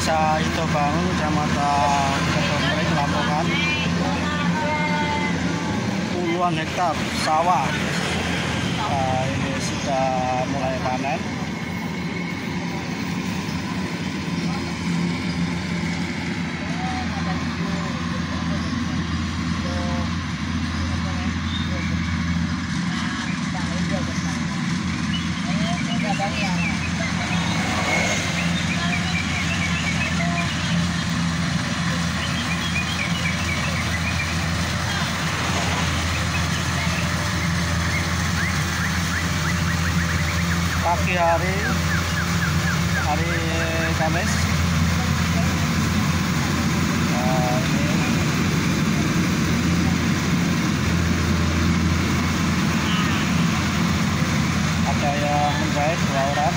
Desa Sitobangun, Kecamatan Kedomreng, Lamongan. Puluhan hektar sawah ini sudah mulai panen. Pagi hari Kamis, ini ada yang menjahit 2 orang.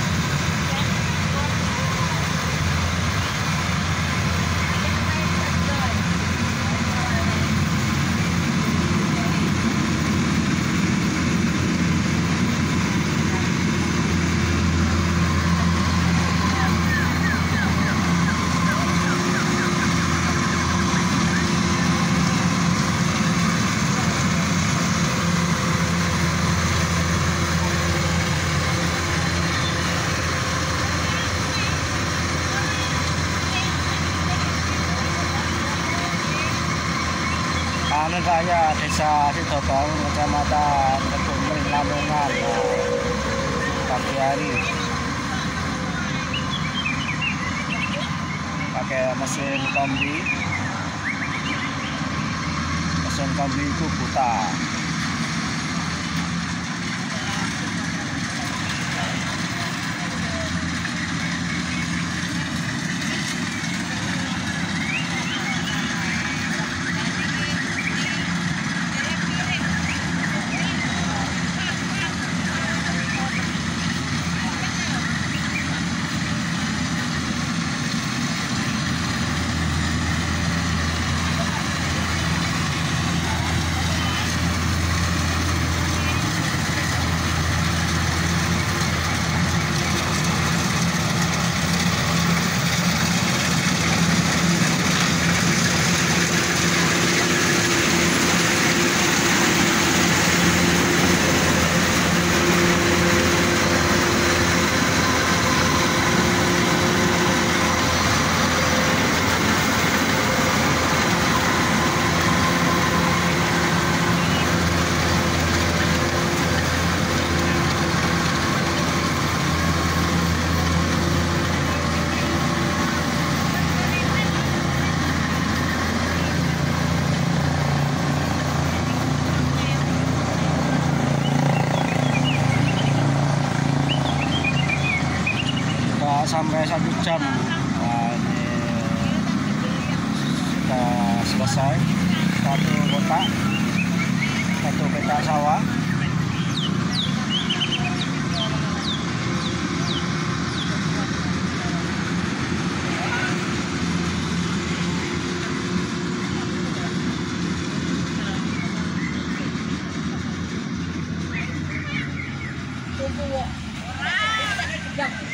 Panen raya Desa Sitobangun, Kecamatan Kedomreng, Lamongan, pagi hari pakai mesin kombi. Mesin kombi itu buta. Sampai 1 jam. Nah, ini sudah selesai. 1 kotak, 1 petak sawah. Tunggu.